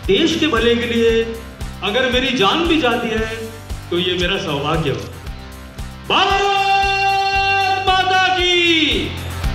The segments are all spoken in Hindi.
देश के भले के लिए अगर मेरी जान भी जाती है तो ये मेरा सौभाग्य हो। भारत माता की।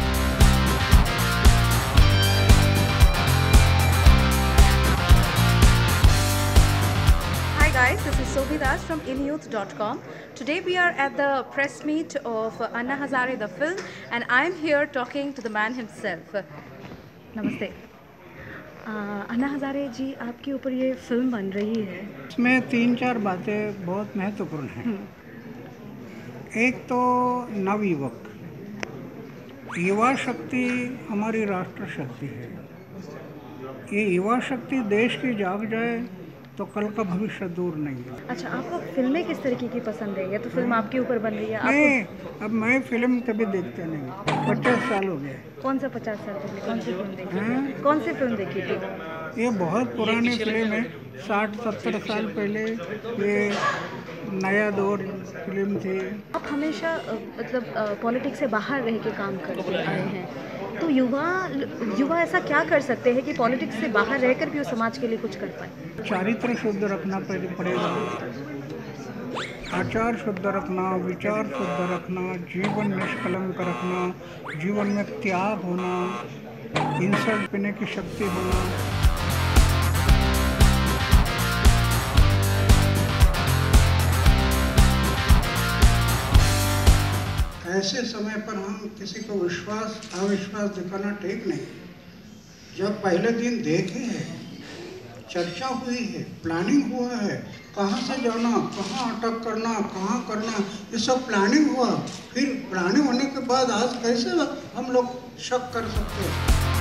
Hi guys, this is Sobi Das from inyouth.com. Today we are at the press meet of Anna Hazare the film and I am here talking to the man himself. Namaste. अन्ना हज़ारे जी, आपके ऊपर ये फिल्म बन रही है, इसमें 3-4 बातें बहुत महत्वपूर्ण हैं। एक तो नवयुवक, युवा शक्ति हमारी राष्ट्र शक्ति है। ये युवा शक्ति देश की जाग जाए तो कल का भविष्य दूर नहीं है। अच्छा, आपको फिल्में किस तरीके की पसंद है? या तो फिल्म आपके ऊपर बन रही है? नहीं, अब मैं फिल्म कभी देखता नहीं, 50 साल हो गए। कौन सा 50 साल पहले कौन सी फिल्म देखी? कौन सी फिल्म देखी थी? ये बहुत पुरानी फिल्म है, 60-70 साल पहले ये नया दौर फिल्म थी। आप हमेशा मतलब पॉलिटिक्स से बाहर रह के काम करते आए हैं, तो युवा ऐसा क्या कर सकते हैं कि पॉलिटिक्स से बाहर रहकर भी वो समाज के लिए कुछ कर पाए? चारित्र शुद्ध रखना पड़ेगा, आचार शुद्ध रखना, विचार शुद्ध रखना, जीवन निष्कलंक रखना, जीवन में त्याग होना, इंसल्ट पीने की शक्ति होना। ऐसे समय पर हम किसी को विश्वास अविश्वास दिखाना ठीक नहीं। जब पहले दिन देखे हैं, चर्चा हुई है, प्लानिंग हुआ है, कहाँ से जाना, कहाँ अटक करना, कहाँ करना, ये सब प्लानिंग हुआ। फिर प्लानिंग होने के बाद आज कैसे हम लोग शक कर सकते हैं?